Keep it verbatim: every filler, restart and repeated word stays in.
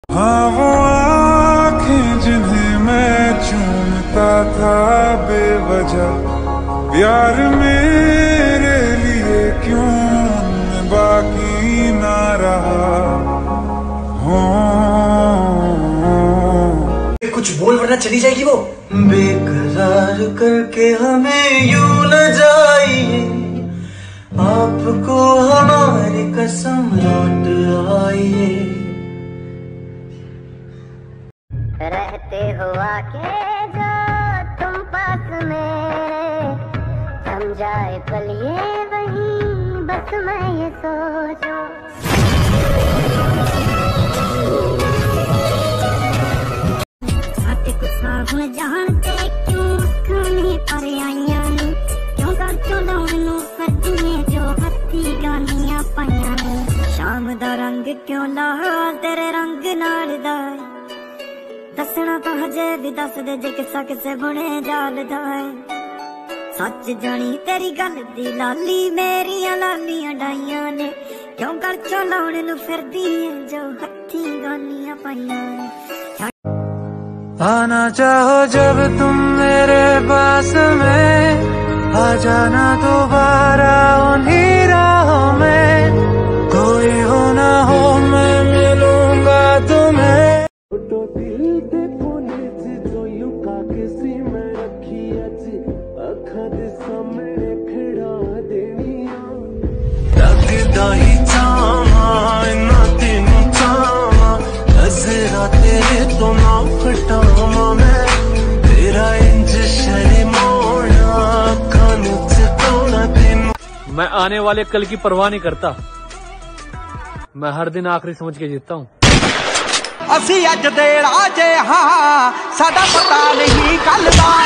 हाँ वो आँखें जिन्हें मैं चूमता था बेवजह, प्यार मेरे लिए क्यों उनमें बाकी ना रहा हो। कुछ बोल वरना चली जाएगी वो। बेकरार करके हमें यूं न जाइए, आपको हमारी कसम लौट आइए। रहते हो आके जो तुम पास में, समझाए पल ये वही बस मैं ये सोचूं। आते कुछ साबुन जानते क्यों खाने पर आइया नी, क्यों कर चलाऊं करदिए जो हत्थी गानियां पाइया नी। शाम दा रंग क्यों लाल तेरे रंग नाल दा, दसना तो हजे भी दस दे जे किसा किसे बुने जाल दाए। सच जानी तेरी गल दी लाली मेरिया लालियां डाइया ने, क्यों कर चलाउण नू फिरदी जो हत्थी गानियां पाइया ने। आना चाहो जब तुम मेरे पास में, आ जाना दोबारा उन्हीं राहों में। कोई हो ना हो मैं मिलूंगा तुम्हें। तेरे तो ना फटावा मैं, तेरा इंज शरे मोड़ा कान से तोड़ा दिन। मैं आने वाले कल की परवाह नहीं करता, मैं हर दिन आखिरी समझ के जीता हूँ। असी अज देड़ा जे हाँ साडा पता नहीं कल दा।